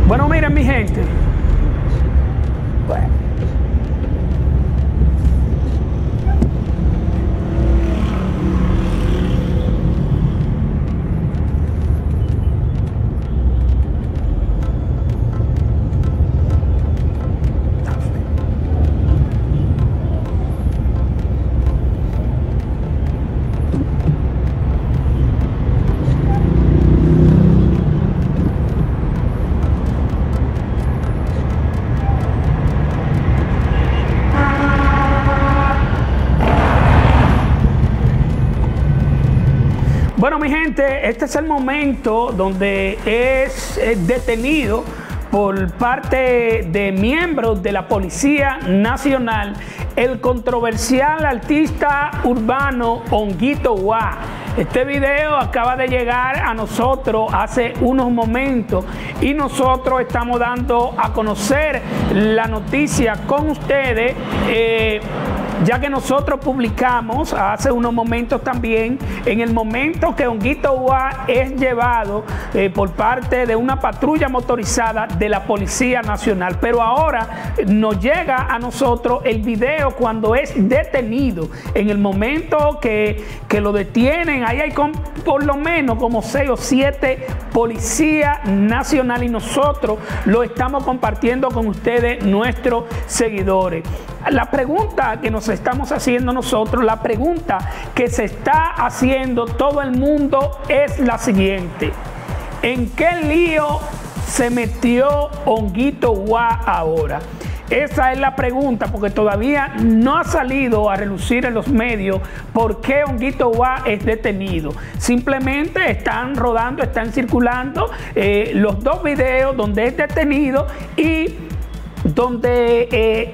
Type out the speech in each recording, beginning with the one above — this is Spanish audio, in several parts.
Bueno, miren mi gente. Bueno. Bueno, mi gente, este es el momento donde es detenido por parte de miembros de la Policía Nacional el controversial artista urbano Honguito Uah. Este video acaba de llegar a nosotros hace unos momentos y nosotros estamos dando a conocer la noticia con ustedes, ya que nosotros publicamos hace unos momentos también, en el momento que Honguito Uah es llevado por parte de una patrulla motorizada de la Policía Nacional. Pero ahora nos llega a nosotros el video cuando es detenido. En el momento que lo detienen, ahí hay por lo menos como 6 o 7 Policía Nacional y nosotros lo estamos compartiendo con ustedes, nuestros seguidores. La pregunta que nos estamos haciendo nosotros, la pregunta que se está haciendo todo el mundo es la siguiente: ¿en qué lío se metió Honguito Uah ahora? Esa es la pregunta, porque todavía no ha salido a relucir en los medios por qué Honguito Uah es detenido. Simplemente están rodando, están circulando los dos videos donde es detenido y donde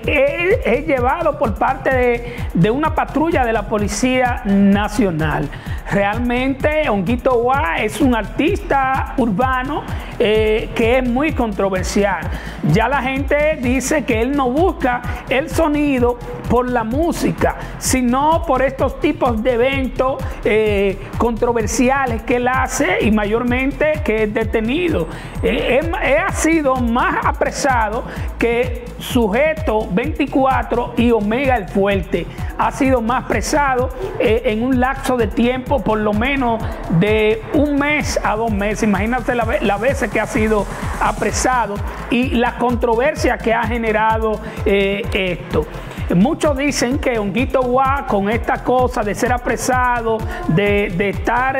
es llevado por parte de una patrulla de la Policía Nacional. Realmente Honguito Uah es un artista urbano que es muy controversial. Ya la gente dice que él no busca el sonido por la música, sino por estos tipos de eventos controversiales que él hace, y mayormente que es detenido. Ha sido más apresado que Sujeto 24 y Omega el Fuerte. Ha sido más apresado en un lapso de tiempo por lo menos de 1 mes a 2 meses. Imagínate las veces que ha sido apresado y la controversia que ha generado esto. Muchos dicen que Honguito Uah, con esta cosa de ser apresado, de estar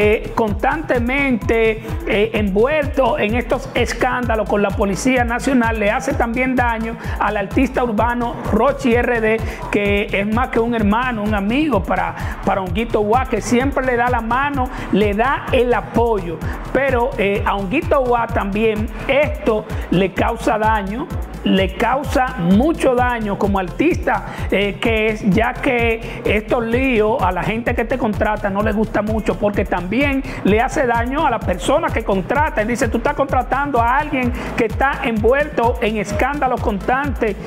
constantemente envuelto en estos escándalos con la Policía Nacional, le hace también daño al artista urbano Rochi RD, que es más que un hermano, un amigo para Honguito Uah, que siempre le da la mano, le da el apoyo. Pero a Honguito Uah también esto le causa daño, le causa mucho daño como artista que es, ya que estos líos a la gente que te contrata no le gusta mucho, porque también le hace daño a la persona que contrata. Y dice, tú estás contratando a alguien que está envuelto en escándalos constantes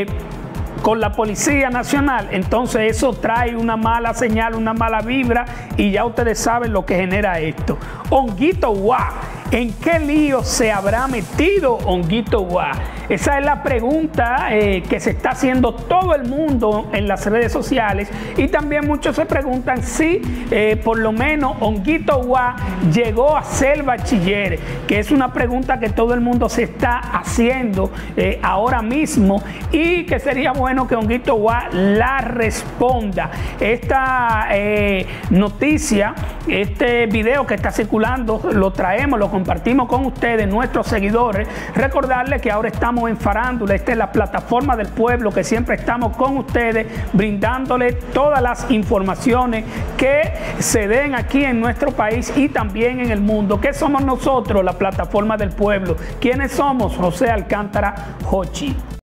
con la Policía Nacional, entonces eso trae una mala señal, una mala vibra, y ya ustedes saben lo que genera esto. Honguito Uah, ¿en qué lío se habrá metido Honguito Uah? Esa es la pregunta que se está haciendo todo el mundo en las redes sociales, y también muchos se preguntan si por lo menos Honguito Uah llegó a ser bachiller, que es una pregunta que todo el mundo se está haciendo ahora mismo, y que sería bueno que Honguito Uah la responda. Esta noticia, este video que está circulando, lo traemos, lo compartimos con ustedes, nuestros seguidores. Recordarles que ahora estamos en Farándula. Esta es la plataforma del pueblo, que siempre estamos con ustedes brindándoles todas las informaciones que se den aquí en nuestro país y también en el mundo. ¿Qué somos nosotros? La plataforma del pueblo. ¿Quiénes somos? José Alcántara Hochi.